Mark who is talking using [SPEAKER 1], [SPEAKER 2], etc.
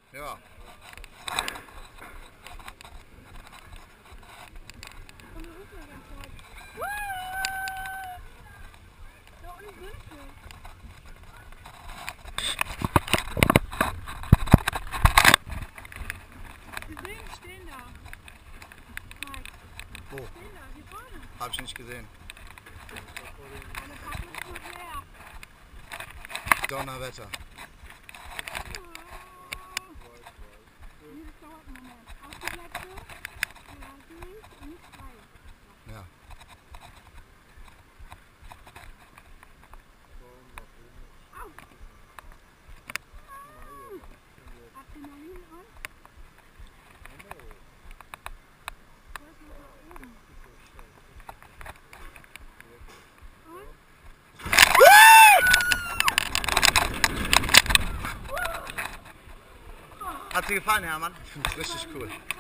[SPEAKER 1] Ja.
[SPEAKER 2] Und wir rufen ja ganz laut. Da unten sind wir. Wir stehen da. Mike.
[SPEAKER 1] Wo?
[SPEAKER 2] Stehen da, hier vorne.
[SPEAKER 1] Hab ich nicht gesehen.
[SPEAKER 2] Eine Packung ist gut leer.
[SPEAKER 1] Donnerwetter.
[SPEAKER 2] Das dauert einen Moment. Auf die Plätze. Ja, links und frei.
[SPEAKER 1] Ja.
[SPEAKER 2] Au! Adrenalin und? Wollt ihr nach oben? Und?
[SPEAKER 1] Hat dir gefallen, Hermann? Ich finde es richtig cool.